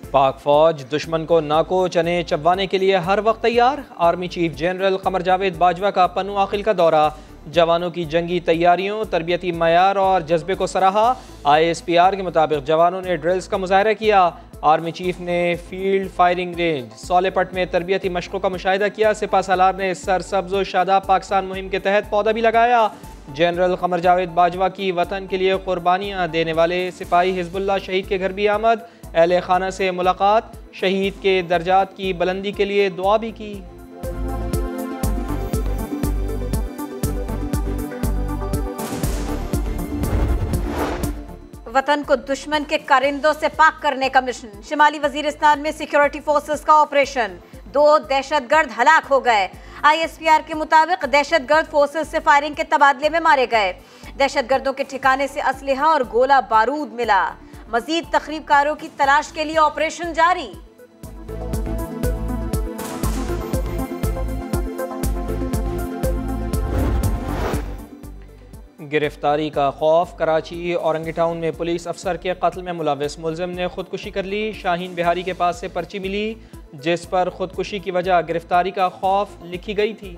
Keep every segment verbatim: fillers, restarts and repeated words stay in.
पाक फौज दुश्मन को नाको चने चबवाने के लिए हर वक्त तैयार। Army chief general Qamar Javed Bajwa का पन्नू आखिल का दौरा, जवानों की जंगी तैयारियों, तरबियती मयार और जज्बे को सराहा। आई एस पी आर के मुताबिक जवानों ने ड्रिल्स का मुजाहरा किया। आर्मी चीफ ने फील्ड फायरिंग रेंज सोलेपट में तरबियती मशकों का मुशाहिदा किया। सिपा सालार ने सरसब्ज व शादाब पाकिस्तान मुहिम के तहत पौधा भी लगाया। जनरल कमर जावेद बाजवा की वतन के लिए कुर्बानियाँ देने वाले सिपाही हिजबुल्लाह शहीद के घर भी आमद। अहले खाना से मुलाकात, शहीद के दर्जात की बुलंदी के लिए दुआ भी की। वतन को दुश्मन के कारिंदों से पाक करने का मिशन। शिमाली वजीरिस्तान में सिक्योरिटी फोर्सेस का ऑपरेशन, दो दहशतगर्द हलाक हो गए। आई एस पी आर के मुताबिक दहशतगर्द फोर्सेस से फायरिंग के तबादले में मारे गए। दहशतगर्दों के ठिकाने से असलहा और गोला बारूद मिला। मजीद तखरीबकारों की तलाश के लिए ऑपरेशन जारी। गिरफ्तारी का खौफ, कराची औरंगी टाउन में पुलिस अफसर के कत्ल में मुलविस मुलजिम ने खुदकुशी कर ली। शाहीन बिहारी के पास से पर्ची मिली जिस पर खुदकुशी की वजह गिरफ्तारी का खौफ लिखी गई थी।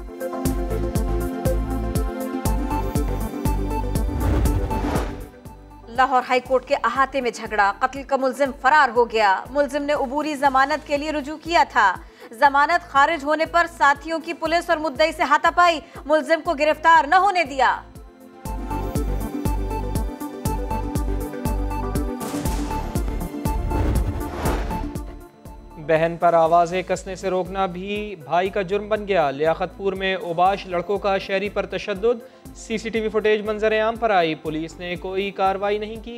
लाहौर हाई कोर्ट के अहाते में झगड़ा, कत्ल का मुलजिम फरार हो गया। मुलजिम ने अबूरी जमानत के लिए रुजू किया था। जमानत खारिज होने पर साथियों की पुलिस और मुद्दई से हाथापाई, मुलजिम को गिरफ्तार न होने दिया। बहन पर आवाज़ें कसने से रोकना भी भाई का जुर्म बन गया। लियाकतपुर में ओबाश लड़कों का शहरी पर तशद्दुद, सीसीटीवी फुटेज मंजर आम पर आई। पुलिस ने कोई कार्रवाई नहीं की।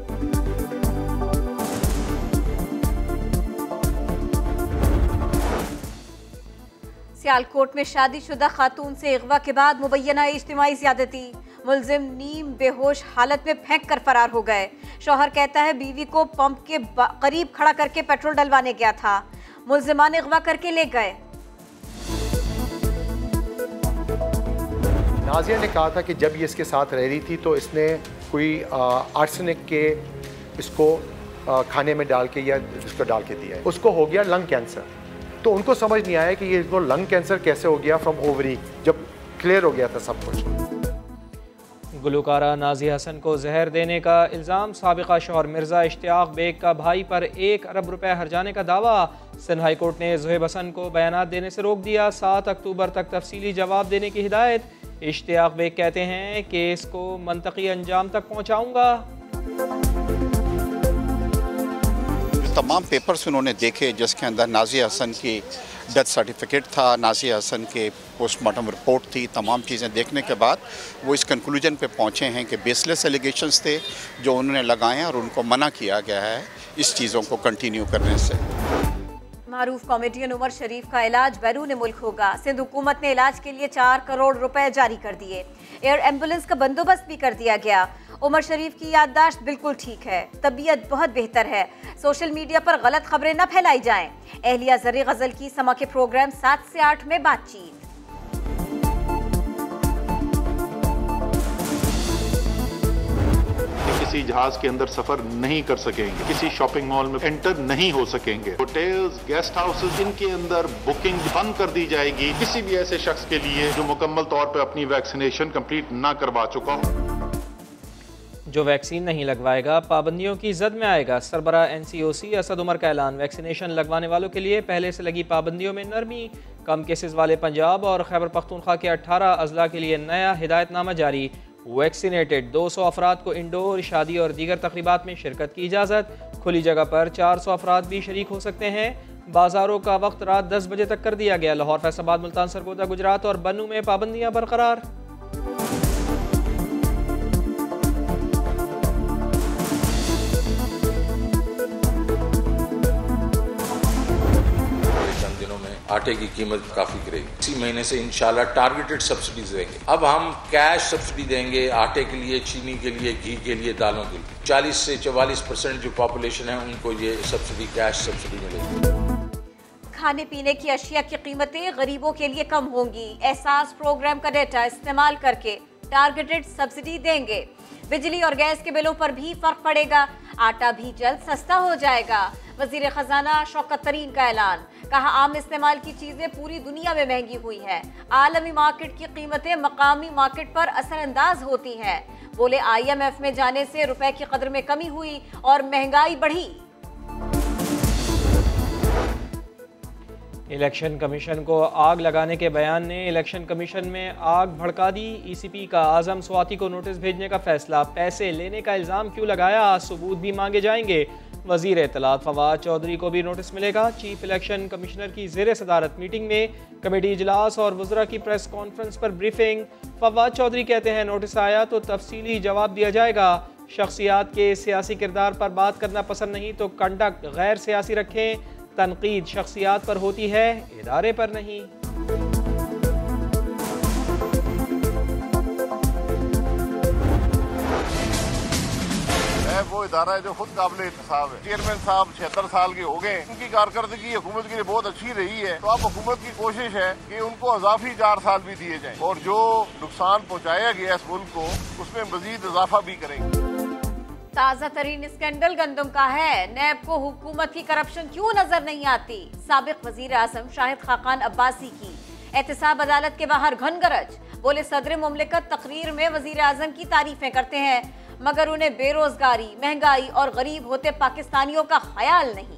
सियालकोट में शादीशुदा खातून से अगवा के बाद मुबैना इज्तिमाई ज़्यादती, मुलजिम नीम बेहोश हालत में फेंक कर फरार हो गए। शौहर कहता है बीवी को पंप के करीब खड़ा करके पेट्रोल डलवाने गया था। मुलजिमान अगवा करके ले गए। नाजिया ने कहा था कि जब ये इसके साथ रह रही थी तो इसने कोई आर्सेनिक के इसको आ, खाने में डाल के या इसको डाल के दिया है। उसको हो गया लंग कैंसर। तो उनको समझ नहीं आया कि ये इसको लंग कैंसर कैसे हो गया फ्रॉम ओवरी, जब क्लियर हो गया था सब कुछ। गुलकारा नाजिया हसन को जहर देने का इल्ज़ाम, साबिका शौहर मिर्ज़ा इश्तियाक बेग का भाई पर एक अरब रुपए हर्जाने का दावा। सिंध हाई कोर्ट ने ज़ुहैब हसन को बयानात देने से रोक दिया। सात अक्टूबर तक तफसीली जवाब देने की हिदायत। इश्तियाक बेग कहते हैं केस को मंतकी अंजाम तक पहुँचाऊँगा। तमाम पेपर्स उन्होंने देखे जिसके अंदर नाजिया हसन की डेथ सर्टिफिकेट था, नाजिया हसन के पोस्टमार्टम रिपोर्ट थी। तमाम चीज़ें देखने के बाद वो इस कंक्लूजन पे पहुँचे हैं कि बेसलेस एलिगेशंस थे जो उन्होंने लगाए और उनको मना किया गया है इस चीज़ों को कंटिन्यू करने से। मारूफ कॉमेडियन उमर शरीफ का इलाज बैरून मुल्क होगा। सिंध हुकूमत ने इलाज के लिए चार करोड़ रुपए जारी कर दिए। एयर एम्बुलेंस का बंदोबस्त भी कर दिया गया। उमर शरीफ की याददाश्त बिल्कुल ठीक है, तबीयत बहुत बेहतर है। सोशल मीडिया पर गलत खबरें न फैलाई जाएं। एहलिया ज़री गज़ल की समा के प्रोग्राम सात से आठ में बातचीत। किसी जहाज के अंदर सफर नहीं कर सकेंगे, किसी शॉपिंग मॉल में एंटर नहीं हो सकेंगे, होटल्स, गेस्ट हाउसेस, इनके अंदर बुकिंग बंद कर दी जाएगी किसी भी ऐसे शख्स के लिए जो मुकम्मल तौर पर अपनी वैक्सीनेशन कंप्लीट ना करवा चुका हो। जो वैक्सीन नहीं लगवाएगा पाबंदियों की जद में आएगा। सरबरा N C O C Asad Umar का ऐलान, वैक्सीनेशन लगवाने वालों के लिए पहले से लगी पाबंदियों में नरमी। कम केसेस वाले पंजाब और खैबर पख्तूनख्वा के अठारह अजला के लिए नया हिदायतनामा जारी। वैक्सीनेटेड दो सौ अफराद को इंडोर, शादी और दीगर तकरीबात में शिरकत की इजाज़त। खुली जगह पर चार सौ अफराद भी शरीक हो सकते हैं। बाजारों का वक्त रात दस बजे तक कर दिया गया। लाहौर, फैसलाबाद, मुल्तान, सरगोदा, गुजरात और बन्नू में पाबंदियाँ बरकरार। आटे की कीमत काफी गिरेगी। इसी महीने से इंशाल्लाह टारगेटेड सब्सिडीज देंगे। अब हम कैश सब्सिडी देंगे आटे के लिए, चीनी के लिए, घी के लिए, दालों के लिए। चालीस से चवालीस परसेंट जो पॉपुलेशन है उनको ये सब्सिडी, कैश सब्सिडी मिलेगी। खाने पीने की अशिया की कीमतें गरीबों के लिए कम होंगी। एहसास प्रोग्राम का डेटा इस्तेमाल करके टारगेटेड सब्सिडी देंगे। बिजली और गैस के बिलों पर भी फर्क पड़ेगा। आटा भी जल्द सस्ता हो जाएगा। वजीर खजाना शौकत तरीन का ऐलान, कहा आम इस्तेमाल की चीजें पूरी दुनिया में महंगी हुई हैं। आलमी मार्केट की कीमतें मकामी मार्केट पर असरअंदाज होती हैं। बोले आई एम एफ में जाने से रुपए की कदर में कमी हुई और महंगाई बढ़ी। इलेक्शन कमीशन को आग लगाने के बयान ने इलेक्शन कमीशन में आग भड़का दी। ई सी पी का आजम स्वाति को नोटिस भेजने का फैसला, पैसे लेने का इल्ज़ाम क्यों लगाया, सबूत भी मांगे जाएंगे। वजीर इत्तलात फवाद चौधरी को भी नोटिस मिलेगा। चीफ इलेक्शन कमिश्नर की ज़ेर सदारत मीटिंग में कमेटी इजलास और वज़रा की प्रेस कॉन्फ्रेंस पर ब्रीफिंग। फवाद चौधरी कहते हैं नोटिस आया तो तफसीली जवाब दिया जाएगा। शख्सियात के सियासी किरदार पर बात करना पसंद नहीं तो कंडक्ट गैर सियासी रखें। तनकीद शख्सियात पर होती है, इदारे पर नहीं। वो इदारा है जो खुद काबिल इंतसाब है। चेयरमैन साहब छिहत्तर साल के हो गए, उनकी कारकर्दगी हुकूमत के लिए बहुत अच्छी रही है। तो अब हुकूमत की कोशिश है कि उनको इजाफी चार साल भी दिए जाएं और जो नुकसान पहुंचाया गया इस मुल्क को उसमें मजीद इजाफा भी करेंगे। ताज़ा तरीन स्कैंडल गंदम का है। नैब को हुकूमत की करप्शन क्यों नजर नहीं आती। साबिक वजीर आजम शाहिद खाकान अब्बासी की एहतसाब अदालत के बाहर घनगरज। बोले सदर मुमलिकत तकरीर में वजीर आजम की तारीफें करते हैं मगर उन्हें बेरोजगारी, महंगाई और गरीब होते पाकिस्तानियों का ख्याल नहीं।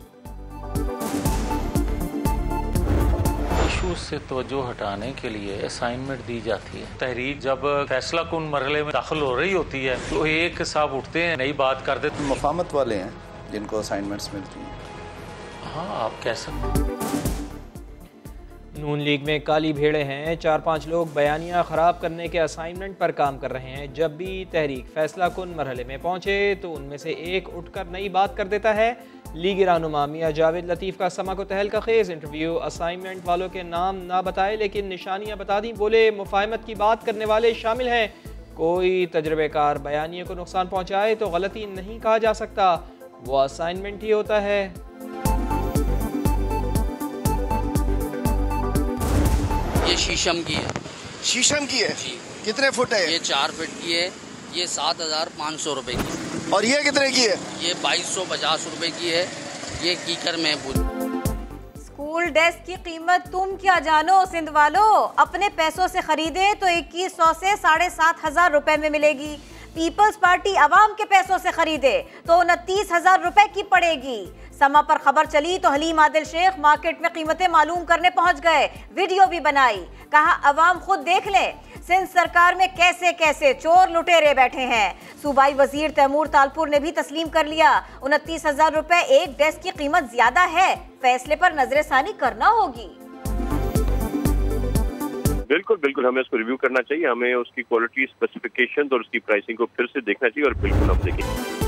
इशूज से तवज्जो हटाने के लिए असाइनमेंट दी जाती है। तहरीक जब फैसला कुन मरहले में दाखिल हो रही होती है तो एक साहब उठते हैं, नई बात कर देते। मुफाहमत वाले हैं जिनको असाइनमेंट्स मिलती हैं। हाँ, आप कह सकते। नून लीग में काली भेड़े हैं। चार पांच लोग बयानियां ख़राब करने के असाइनमेंट पर काम कर रहे हैं। जब भी तहरीक फैसला कुन मरहले में पहुंचे तो उनमें से एक उठकर नई बात कर देता है। लीगी रहनुमा मियां जावेद लतीफ़ का समा को तहल का खेज इंटरव्यू। असाइनमेंट वालों के नाम ना बताए लेकिन निशानियां बता दी। बोले मुफाहमत की बात करने वाले शामिल हैं। कोई तजर्बेकार बयानिए को नुकसान पहुंचाए तो गलती नहीं कहा जा सकता, वो असाइनमेंट ही होता है। ये शीशम की है। शीशम की है जी। कितने फुट है? ये चार फीट की है। ये सात हजार पाँच सौ रुपए की है। और ये कितने की है? ये बाईस सौ पचास रुपए की है। ये कीकर में स्कूल डेस्क की कीमत तुम क्या जानो सिंध वालों। अपने पैसों से खरीदे तो इक्कीस सौ से साढ़े सात हजार रुपए में मिलेगी। पीपल्स पार्टी अवाम के पैसों से खरीदे तो उनतीस हजार रुपए की पड़ेगी। समा पर खबर चली तो हलीम आदिल शेख मार्केट में कीमतें मालूम करने पहुंच गए। वीडियो भी बनाई, कहा अवाम खुद देख ले सिंध सरकार में कैसे कैसे चोर लुटेरे बैठे हैं। सूबाई वजीर तैमूर तालपुर ने भी तस्लीम कर लिया उनतीस हजार रुपए एक डेस्क की कीमत ज्यादा है। फैसले पर नजरसानी करना होगी। बिल्कुल बिल्कुल हमें उसको रिव्यू करना चाहिए। हमें उसकी क्वालिटी, स्पेसिफिकेशन और उसकी प्राइसिंग को फिर से देखना चाहिए और बिल्कुल हम देखेंगे।